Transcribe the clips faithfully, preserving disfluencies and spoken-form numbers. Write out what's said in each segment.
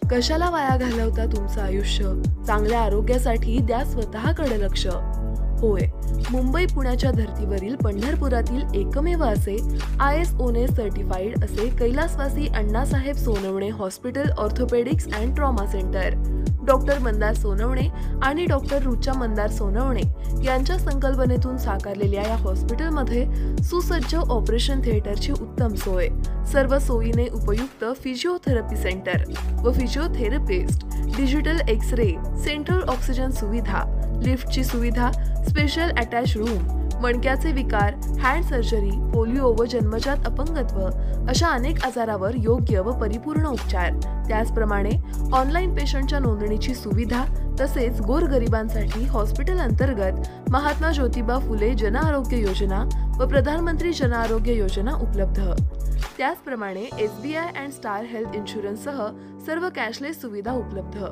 कशाला वाया घालवता तुमचं आयुष्य? चांगल्या आरोग्यासाठी द्या स्वतःकडे लक्ष. होय, मुंबई पुण्याच्या धर्तीवरील पंढरपुरातील एकमेव असे आय एस ओने सर्टिफाईड असे कैलासवासी Annasaheb Sonawane hospital orthopaedics and trauma centre. Doctor Mandar Sonawane आणि डॉक्टर रुचा मंदार सोनवणे यांच्या संकल्पनेतून साकारलेल्या या हॉस्पिटलमध्ये सुसज्ज ऑपरेशन थिएटरची उत्तम सोय, सर्व सोयीने उपयुक्त फिजिओथेरपी सेंटर व physiotherapist, digital X ray, central oxygen सुविधा, लिफ्टची सुविधा, स्पेशल अटॅच रूम, मणक्याचे विकार, हँड सर्जरी, पोलिओ व जन्मजात अपंगत्व अशा अनेक आजारावर योग्य व परिपूर्ण उपचार. त्याचप्रमाणे ऑनलाईन पेशंटच्या नोंदणीची सुविधा तसेच गोरगरिबांसाठी हॉस्पिटल अंतर्गत महात्मा ज्योतिबा फुले जन आरोग्य योजना व प्रधानमंत्री जन आरोग्य योजना उपलब्ध. त्याचप्रमाणे S B I and star health इन्शुरन्ससह सर्व कॅशलेस सुविधा उपलब्ध.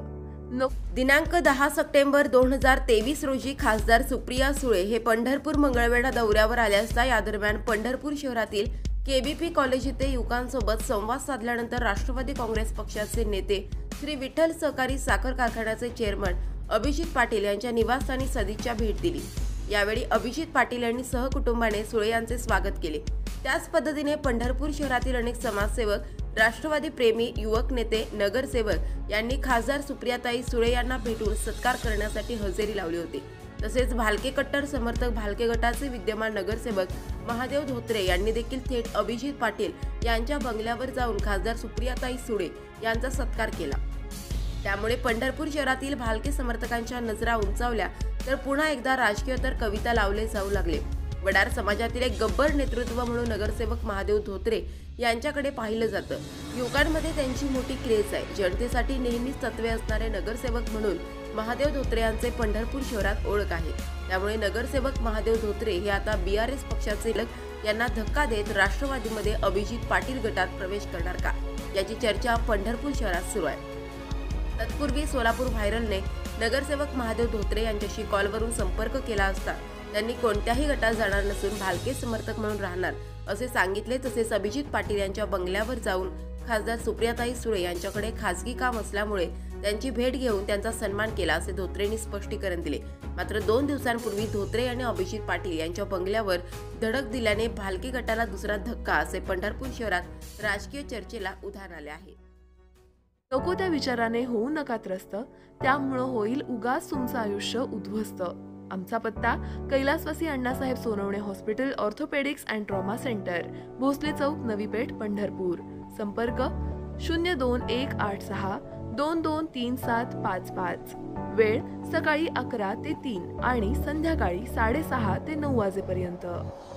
दिनांक दहा सप्टेंबर दोन हजार तेवीस रोजी खासदार सुप्रिया सुळे हे पंढरपूर मंगळवेढा दौऱ्यावर आले असता या दरम्यान पंढरपूर शहरातील केबीपी कॉलेज येथे युवकांसोबत संवाद साधल्यानंतर राष्ट्रवादी काँग्रेस पक्षाचे नेते श्री विठ्ठल सहकारी साखर कारखान्याचे चेअरमन अभिजित पाटील यांच्या निवासस्थानी सदिच्छा भेट दिली. यावेळी अभिजित पाटील यांनी सहकुटुंबाने सुळे यांचे स्वागत केले. त्याच पद्धतीने पंढरपूर शहरातील अनेक समाजसेवक, राष्ट्रवादी प्रेमी, युवक नेते, नगरसेवक यांनी खासदार सुप्रियाताई सुळे यांना भेटून सत्कार करण्यासाठी हजेरी लावली होती. तसेच भालके कट्टर समर्थक भालके गटाचे विद्यमान नगरसेवक महादेव धोत्रे यांनी देखील थेट अभिजित पाटील यांच्या बंगल्यावर जाऊन खासदार सुप्रियाताई सुळे यांचा सत्कार केला. त्यामुळे पंढरपूर शहरातील भालके समर्थकांच्या नजरा उंचावल्या तर पुन्हा एकदा राजकीय तर कविता लावले जाऊ लागले. वडार समाजातील एक गब्बर नेतृत्व म्हणून नगरसेवक महादेव धोत्रे यांच्याकडे पाहिलं जातं. युवकांमध्ये त्यांची मोठी क्रेज आहे. जनतेसाठी नेहमीच तत्वे असणारे नगरसेवक म्हणून महादेव धोत्रे यांचे पंढरपूर शहरात ओळख आहे. त्यामुळे नगरसेवक महादेव धोत्रे हे आता बी आर एस पक्षाचे लोक यांना धक्का देत राष्ट्रवादीमध्ये अभिजित पाटील गटात प्रवेश करणार का, याची चर्चा पंढरपूर शहरात सुरू आहे. तत्पूर्वी सोलापूर व्हायरलने नगरसेवक महादेव धोत्रे यांच्याशी कॉलवरून संपर्क केला असता त्यांनी कोणत्याही गटात जाणार नसून भालके समर्थक म्हणून राहणार असे सांगितले. तसेच अभिजित पाटील यांच्या बंगल्यावर जाऊन खासदार सुप्रियाताई सुळे यांच्याकडे खासगी काम असल्यामुळे त्यांची भेट घेऊन त्यांचा सन्मान केला असे धोत्रेंनी स्पष्टीकरण दिले. मात्र दोन दिवसांपूर्वी धोत्रे आणि अभिजित पाटील यांच्या बंगल्यावर धडक दिल्याने भालके गटाला दुसरा धक्का असे पंढरपूर शहरात राजकीय चर्चेला उधाण आले आहे. नको त्या विचाराने होऊ नका त्रस्त, त्यामुळं होईल उगाच तुमचं आयुष्य उद्ध्वस्त. आमचा पत्ता कैलासवासी Annasaheb Sonawane hospital orthopaedics and trauma centre, Bhosale Chowk, Navi Peth, Pandharpur. संपर्क शून्य दोन एक आठ सहा दोन दोन तीन सात पाच पाच. वेळ सकाळी अकरा ते तीन आणि संध्याकाळी साडेसहा ते नऊ वाजेपर्यंत.